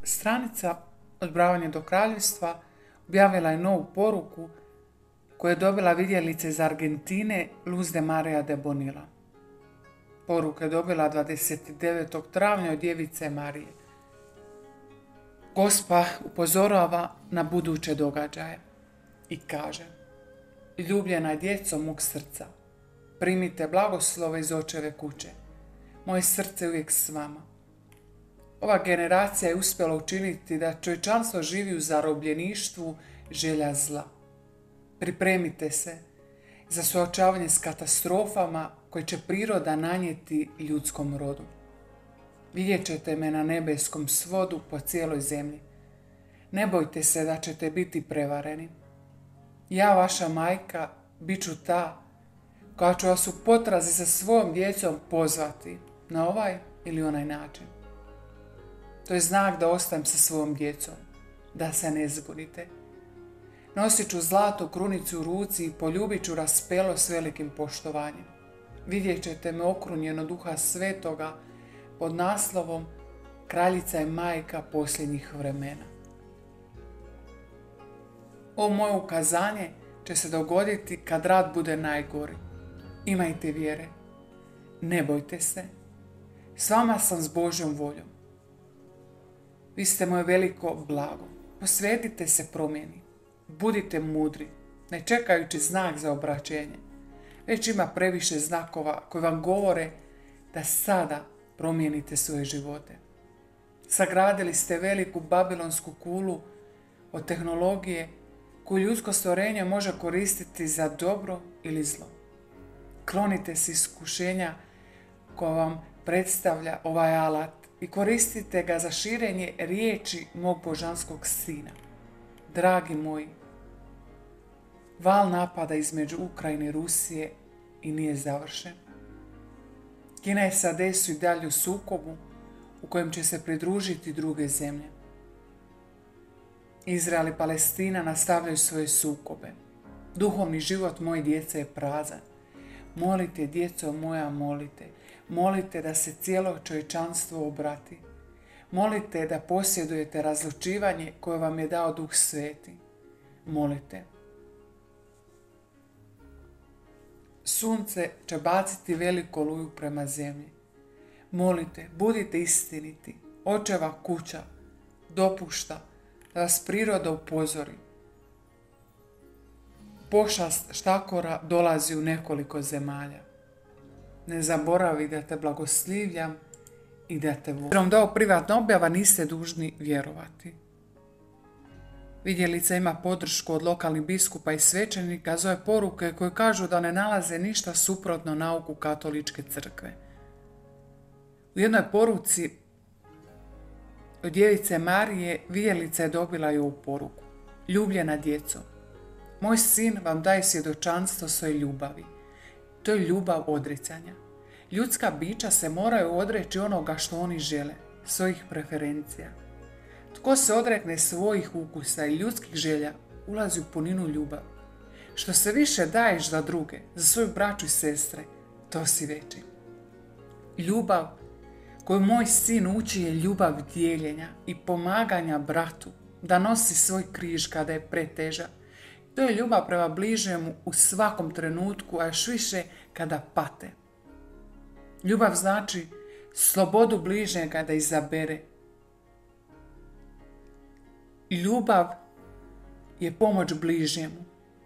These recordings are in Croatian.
Stranica Odbrojavanje do kraljevstva objavila je novu poruku koju je dobila vidjelica iz Argentine Luz de Maria de Bonilla. Poruka je dobila 29. travnja od Djevice Marije. Gospa upozorava na buduće događaje i kaže: Ljubljena djeco mog srca, primite blagoslove iz očeve kuće. Moje srce je uvijek s vama. Ova generacija je uspjela učiniti da čovječanstvo živi u zarobljeništvu želja zla. Pripremite se za suočavanje s katastrofama koje će priroda nanijeti ljudskom rodu. Vidjet ćete me na nebeskom svodu po cijeloj zemlji. Ne bojte se da ćete biti prevareni. Ja, vaša majka, bit ću ta koja ću vas u potrazi sa svojom djecom pozvati na ovaj ili onaj način. To je znak da ostajem sa svojom djecom, da se ne zbunite. Nosit ću zlatu krunicu u ruci i poljubit ću raspelo s velikim poštovanjem. Vidjet ćete me okrunjeno Duha Svetoga pod naslovom Kraljica je majka posljednjih vremena. Ovo moje ukazanje će se dogoditi kad rat bude najgori. Imajte vjere. Ne bojte se. S vama sam s Božjom voljom. Vi ste moje veliko blago. Posvetite se promjeni. Budite mudri, ne čekajući znak za obraćenje. Već ima previše znakova koji vam govore da sada promijenite svoje živote. Sagradili ste veliku babilonsku kulu od tehnologije koju ljudsko stvorenje može koristiti za dobro ili zlo. Klonite se iskušenja koja vam predstavlja ovaj alat i koristite ga za širenje riječi mog božanskog sina. Dragi moji, val napada između Ukrajine i Rusije i nije završen. Kina i SAD su i dalje u sukobu u kojem će se pridružiti druge zemlje. Izrael i Palestina nastavljaju svoje sukobe. Duhovni život moje djece je prazan. Molite, djeco moja, molite. Molite da se cijelo čovječanstvo obrati. Molite da posjedujete razlučivanje koje vam je dao Duh Sveti. Molite. Sunce će baciti veliku oluju prema zemlji. Molite, budite istiniti. Očeva kuća dopušta da vas priroda upozori. Pošast štakora dolazi u nekoliko zemalja. Ne zaboravi da te blagoslivljam i da te volim. Jer da ovo privatna objava niste dužni vjerovati. Vidjelica ima podršku od lokalnih biskupa i svećenika za ove poruke koje kažu da ne nalaze ništa suprotno nauku katoličke crkve. U jednoj poruci od Djevice Marije vidjelica je dobila i ovu poruku. Ljubljena djeco, moj sin vam daje svjedočanstvo svoje ljubavi. To je ljubav odricanja. Ljudska bića se moraju odreći onoga što oni žele, svojih preferencija. Tko se odrekne svojih ukusa i ljudskih želja, ulazi u puninu ljubavi. Što se više daješ za druge, za svoju braću i sestre, to si veći. Ljubav koju moj sin uči je ljubav dijeljenja i pomaganja bratu da nosi svoj križ kada je pretežak. To je ljubav prema bližnjemu u svakom trenutku, a još više kada pate. Ljubav znači slobodu bližnjega da izabere. Ljubav je pomoć bližnjemu.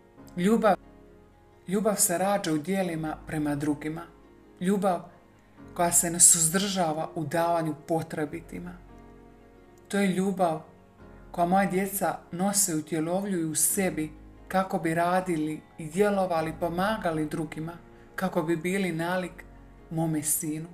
Ljubav se rađa u djelima prema drugima. Ljubav koja se ne suzdržava u davanju potrebitima. To je ljubav koja moja djeca nose, utjelovljuju u sebi kako bi radili i djelovali, pomagali drugima, kako bi bili nalik mome sinu.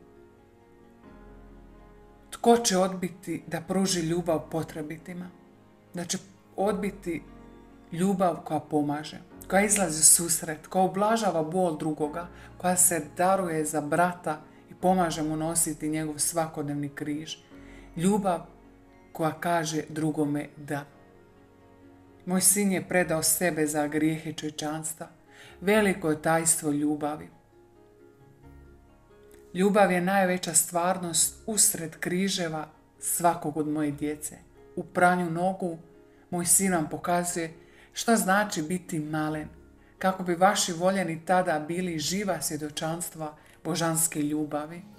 Tko će odbiti da pruži ljubav potrebitima? Da će odbiti ljubav koja pomaže, koja izlazi u susret, koja ublažava bol drugoga, koja se daruje za brata i pomaže mu nositi njegov svakodnevni križ. Ljubav koja kaže drugome da. Moj sin je predao sebe za grijehe čovječanstva. Veliko je tajstvo ljubavi. Ljubav je najveća stvarnost usred križeva svakog od moje djece. u pranju nogu, moj sin vam pokazuje šta znači biti malen, kako bi vaši voljeni tada bili živa svjedočanstva božanske ljubavi.